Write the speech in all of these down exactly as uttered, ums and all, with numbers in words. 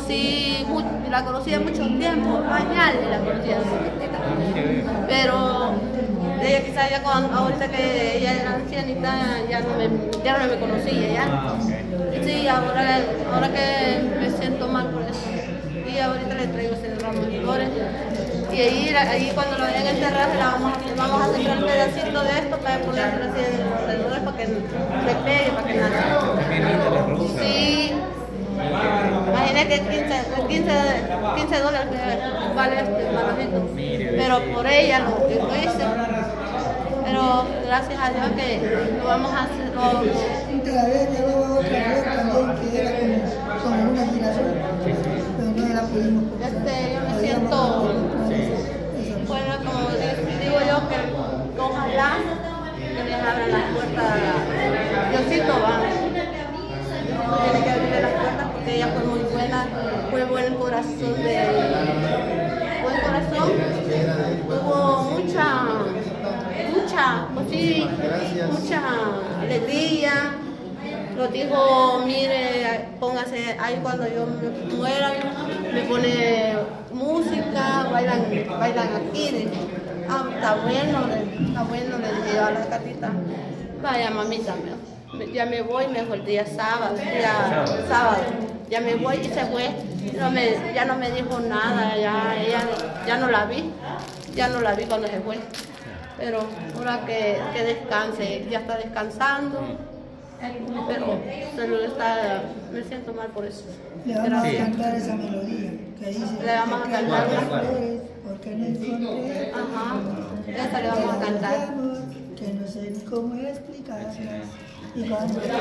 conocí, la conocí de mucho tiempo, pañales la conocía de chiquitita. Pero ella quizás ya cuando, ahorita que ella era ancianita ya no me, ya no me conocía ya. Sí, ahora, ahora que me siento mal por eso. Y ahorita le traigo ese ramo de flores. Y ahí, ahí cuando lo vayan a enterrar, le vamos, vamos a sembrar un pedacito de esto para ponerlo así alrededor para que le pegue, para que nada. Sí. Imagínate que quince dólares vale este malajito. Pero por ella lo que lo hice. Pero gracias a Dios que lo vamos a hacer. Lo... Te la había llevado a otra vez también que era como, como una girasol, pero no la pudimos comprar. Este, yo me siento, bueno, como digo yo, que ojalá que les abran las puertas. Diosito va. Tiene que abrirle las puertas porque ella fue muy buena, fue buen corazón de buen corazón, tuvo mucha, mucha, pues sí, mucha alegría. Nos dijo, mire, póngase ahí cuando yo me muera, me pone música, bailan, bailan aquí. Ah, está bueno, está bueno, le dije a la cartita. Vaya mamita, ya me voy, me fue el día sábado, día sábado, ya me voy y se fue. No me, ya no me dijo nada, ya, ella, ya no la vi, ya no la vi cuando se fue. Pero ahora que, que descanse, ya está descansando. Pero se lo está, me siento mal por eso. Le vamos Gracias. a cantar esa melodía que dice. Le vamos a cantar una. Porque en el encontré. Ajá. Esa le vamos a cantar. Que no sé ni cómo explicar. Y cuando te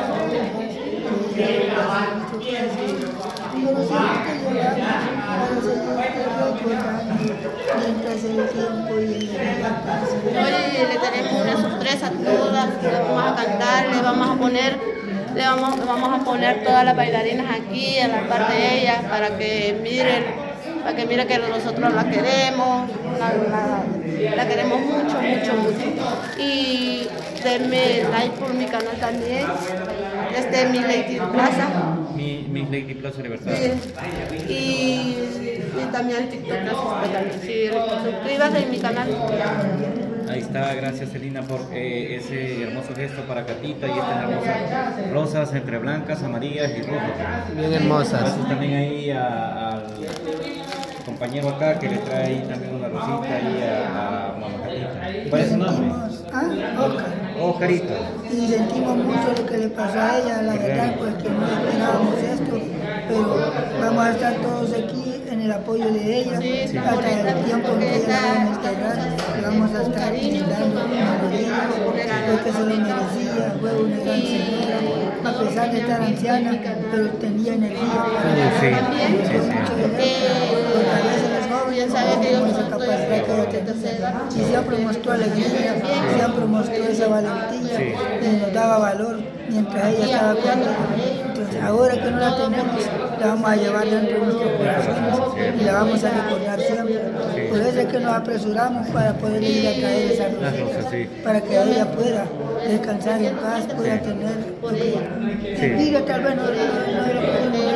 Hoy le tenemos una sorpresa a todas, le vamos a cantar, le vamos a poner, le vamos, le vamos a poner todas las bailarinas aquí en la parte de ellas para que miren, para que miren que nosotros la queremos, la, la, la queremos mucho, mucho, mucho. Y denme like por mi canal también, este Mi Lady Plaza. Mi, mi Lady Plaza Libertad. Sí. Y, y también en TikTok, gracias. Sí, suscríbase en mi canal. Ahí está, gracias Celina por eh, ese hermoso gesto para Catita y estas hermosas rosas entre blancas, amarillas y rojas. Bien hermosas. Gracias también ahí a, al compañero acá que le trae ahí también una rosita ahí a, a mamá Catita. ¿Cuál es su nombre? Ah, Oscar. Oscarito. Y sentimos mucho lo que le pasó a ella, la verdad, pues que no esperábamos esto, pero vamos a estar todos aquí en el apoyo de ella, sí, hasta el tiempo en que ella la vamos a enterrar, le vamos a estar brindando melodías, porque se lo merecía, fue una gran señora, a pesar de estar anciana, pero tenía energía para sí, sí, sí, sí. Porque a veces los jóvenes no tenemos esa capacidad que ella tenía, y siempre mostró alegría, siempre mostró esa valentía, sí. Y nos daba valor mientras ella estaba con nosotros. Entonces ahora que no la tenemos, la vamos a llevar dentro de nuestros corazones y la vamos a recordar siempre. Por eso es que nos apresuramos para poder ir a traer esa rosa, sí, para que ella pueda descansar en paz, pueda tener lo que sí. Digo, tal vez no, no, no lo podemos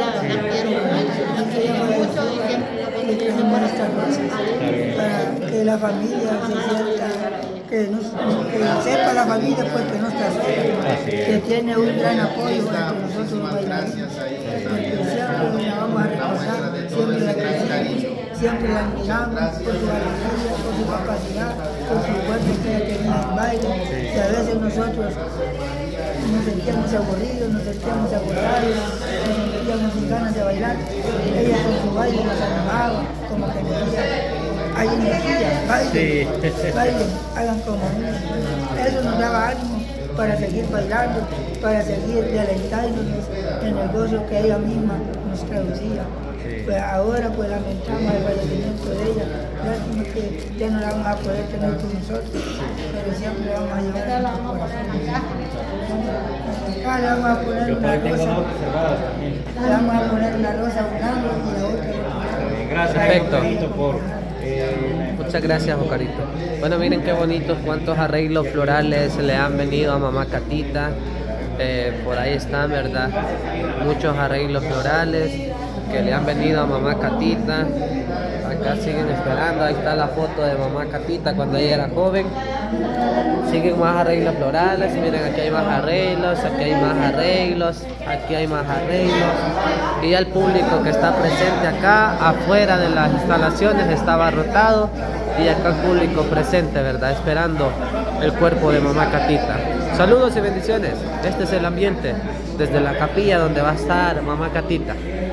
y tenemos estas rosas para que la familia se sienta, que, nos, que sepa la familia pues que no está sola, que tiene un gran apoyo entre nosotros los bailarines, porque siempre la vamos a recordar, siempre la queremos, siempre la admiramos por su alegría, por su capacidad, por su fuerza que ella tenía en el baile, que a veces nosotros nos sentíamos aburridos, nos sentíamos agotados, nos sentíamos sin ganas de bailar, ella con su baile nos animaba, como que nos decía, hay energía, bailen, sí. bailen, hagan como mí. Eso nos daba ánimo para seguir bailando, para seguir deleitándonos en el gozo que ella misma nos traducía. Sí. Pues ahora pues lamentamos el fallecimiento de ella, lástima que ya no la vamos a poder tener con nosotros, pero siempre la vamos a llevar en nuestro corazón. Acá le vamos a poner una rosa, le vamos a poner una rosa a un lado y la otra. Gracias, perfecto. Por, eh, Muchas gracias, Oscarito. Bueno, miren qué bonitos, cuántos arreglos florales le han venido a mamá Catita. Eh, por ahí están, ¿verdad? Muchos arreglos florales que le han venido a mamá Catita. Acá siguen esperando, ahí está la foto de mamá Catita cuando ella era joven. Siguen más arreglos florales, miren, aquí hay más arreglos, aquí hay más arreglos, aquí hay más arreglos. Y el público que está presente acá, afuera de las instalaciones, está abarrotado. Y acá el público presente, ¿verdad? Esperando el cuerpo de mamá Catita. Saludos y bendiciones. Este es el ambiente desde la capilla donde va a estar mamá Catita.